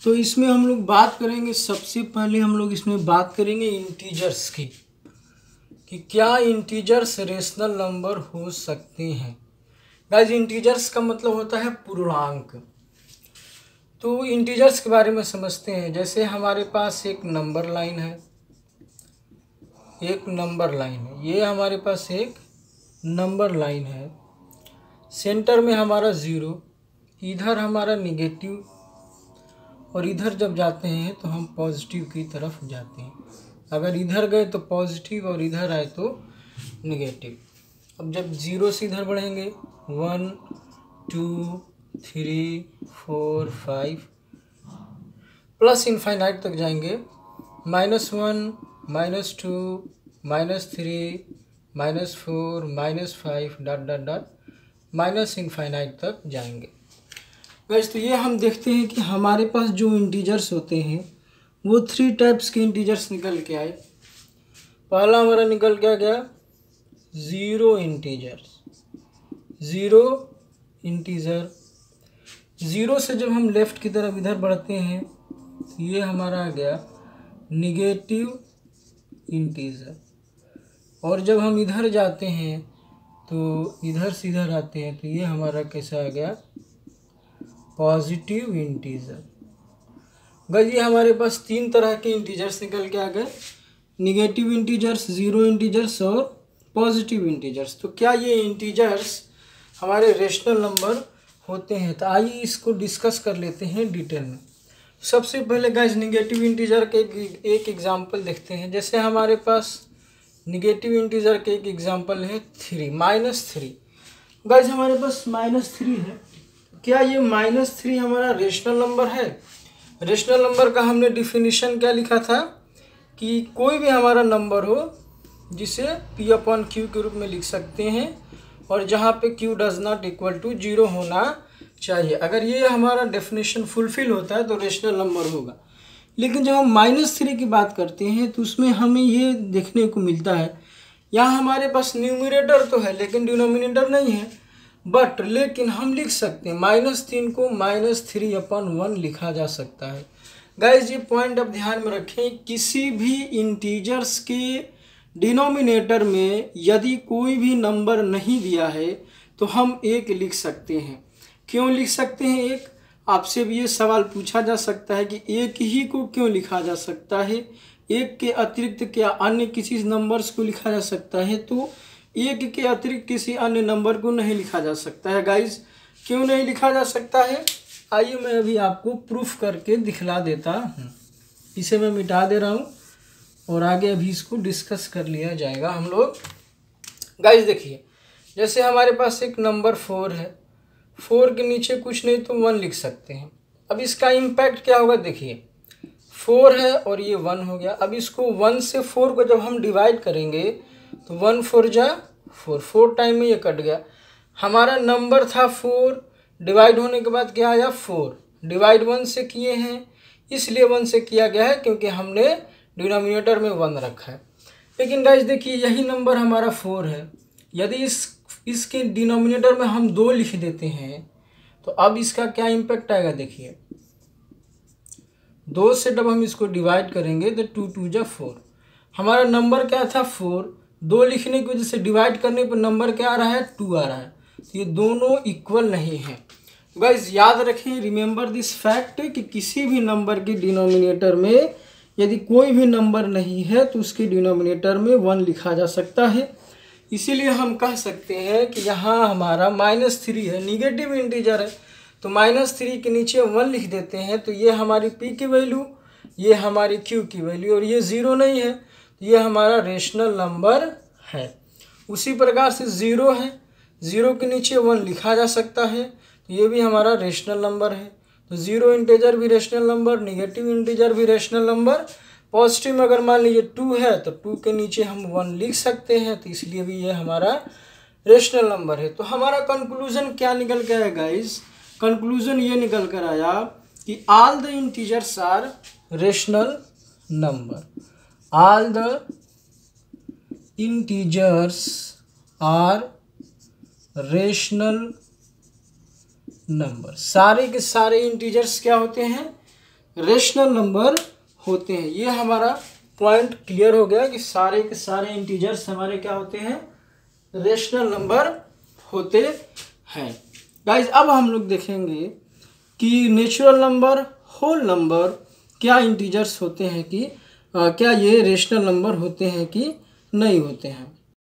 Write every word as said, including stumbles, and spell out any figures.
तो इसमें हम लोग बात करेंगे, सबसे पहले हम लोग इसमें बात करेंगे इंटीजर्स की, कि क्या इंटीजर्स रेशनल नंबर हो सकते हैं। गाइस इंटीजर्स का मतलब होता है पूर्णांक। तो इंटीजर्स के बारे में समझते हैं। जैसे हमारे पास एक नंबर लाइन है, एक नंबर लाइन है, ये हमारे पास एक नंबर लाइन है। सेंटर में हमारा ज़ीरो, इधर हमारा निगेटिव, और इधर जब जाते हैं तो हम पॉजिटिव की तरफ जाते हैं। अगर इधर गए तो पॉजिटिव और इधर आए तो निगेटिव। अब जब ज़ीरो से इधर बढ़ेंगे, one two three four five plus infinite तक जाएंगे, minus one minus two minus three minus four minus five dot dot dot minus infinite तक जाएंगे। वैसे तो ये हम देखते हैं कि हमारे पास जो इंटीजर्स होते हैं वो थ्री टाइप्स के इंटीजर्स निकल के आए। पहला हमारा निकल के आ गया zero integers, zero integer. Zero से जब हम लेफ़्ट की तरफ इधर बढ़ते हैं तो ये हमारा आ गया निगेटिव इंटीजर। और जब हम इधर जाते हैं तो इधर से इधर आते हैं तो ये हमारा कैसा आ गया, पॉजिटिव इंटीजर। गाइस ये हमारे पास तीन तरह के इंटीजर्स निकल के आ गए, निगेटिव इंटीजर्स, ज़ीरो इंटीजर्स और पॉजिटिव इंटीजर्स। तो क्या ये इंटीजर्स हमारे रेशनल नंबर होते हैं? तो आइए इसको डिस्कस कर लेते हैं डिटेल में। सबसे पहले गाइस निगेटिव इंटीजर के एक एग्जांपल देखते हैं। जैसे हमारे पास निगेटिव इंटीजर के एक एग्जांपल है थ्री, माइनस थ्री। गाइस हमारे पास माइनस थ्री है। क्या ये माइनस थ्री हमारा रेशनल नंबर है? रेशनल नंबर का हमने डिफिनीशन क्या लिखा था कि कोई भी हमारा नंबर हो जिसे पी अपॉन क्यू के रूप में लिख सकते हैं और जहाँ पे Q does not equal to zero होना चाहिए। अगर ये हमारा डेफिनेशन फुलफिल होता है तो रेशनल नंबर होगा। लेकिन जब हम माइनस थ्री की बात करते हैं तो उसमें हमें ये देखने को मिलता है, यहाँ हमारे पास न्यूमरेटर तो है लेकिन डिनोमिनेटर नहीं है। बट लेकिन हम लिख सकते हैं माइनस तीन को माइनस थ्री अपन वन लिखा जा सकता है। गाइज ये पॉइंट अब ध्यान में रखें, किसी भी इंटीजर्स के डिनोमिनेटर में यदि कोई भी नंबर नहीं दिया है तो हम एक लिख सकते हैं। क्यों लिख सकते हैं एक? आपसे भी ये सवाल पूछा जा सकता है कि एक ही को क्यों लिखा जा सकता है, एक के अतिरिक्त क्या अन्य किसी नंबर्स को लिखा जा सकता है? तो एक के अतिरिक्त किसी अन्य नंबर को नहीं लिखा जा सकता है। गाइज क्यों नहीं लिखा जा सकता है? आइए मैं अभी आपको प्रूफ करके दिखला देता हूँ। इसे मैं मिटा दे रहा हूँ और आगे अभी इसको डिस्कस कर लिया जाएगा हम लोग। गाइज देखिए, जैसे हमारे पास एक नंबर फोर है, फोर के नीचे कुछ नहीं तो वन लिख सकते हैं। अब इसका इम्पैक्ट क्या होगा? देखिए फोर है और ये वन हो गया। अब इसको वन से फोर को जब हम डिवाइड करेंगे तो वन फोर जा फोर, फोर टाइम में ये कट गया। हमारा नंबर था फोर, डिवाइड होने के बाद क्या आया फोर, डिवाइड वन से किए हैं इसलिए वन से किया गया है क्योंकि हमने डिनोमिनेटर में वन रखा है। लेकिन गाइस देखिए यही नंबर हमारा फोर है, यदि इस इसके डिनोमिनेटर में हम दो लिख देते हैं तो अब इसका क्या इम्पैक्ट आएगा? देखिए दो से जब हम इसको डिवाइड करेंगे तो टू टू जा फोर। हमारा नंबर क्या था? फोर। दो लिखने की वजह से डिवाइड करने पर नंबर क्या आ रहा है? टू आ रहा है। तो ये दोनों इक्वल नहीं है। गाइस याद रखें, रिमेंबर दिस फैक्ट कि किसी भी नंबर के डिनोमिनेटर में यदि कोई भी नंबर नहीं है तो उसके डिनोमिनेटर में वन लिखा जा सकता है। इसीलिए हम कह सकते हैं कि यहाँ हमारा माइनस थ्री है, निगेटिव इंटीजर है, तो माइनस थ्री के नीचे वन लिख देते हैं तो ये हमारी पी की वैल्यू, ये हमारी क्यू की वैल्यू, और ये ज़ीरो नहीं है तो ये हमारा रेशनल नंबर है। उसी प्रकार से ज़ीरो है, ज़ीरो के नीचे वन लिखा जा सकता है तो ये भी हमारा रेशनल नंबर है। तो ज़ीरो इंटीजर भी रेशनल नंबर, निगेटिव इंटीजर भी रेशनल नंबर। पॉजिटिव में अगर मान लीजिए टू है तो टू के नीचे हम वन लिख सकते हैं तो इसलिए भी ये हमारा रेशनल नंबर है। तो हमारा कंक्लूजन क्या निकल के आया गाइस? कंक्लूजन ये निकल कर आया कि all the integers are rational number, all the integers are rational number. सारे के सारे इंटीजर्स क्या होते हैं? रेशनल नंबर होते हैं। ये हमारा पॉइंट क्लियर हो गया कि सारे के सारे इंटीजर्स हमारे क्या होते हैं, रेशनल नंबर होते हैं। गाइज अब हम लोग देखेंगे कि नेचुरल नंबर, होल नंबर क्या इंटीजर्स होते हैं कि आ, क्या ये रेशनल नंबर होते हैं कि नहीं होते हैं।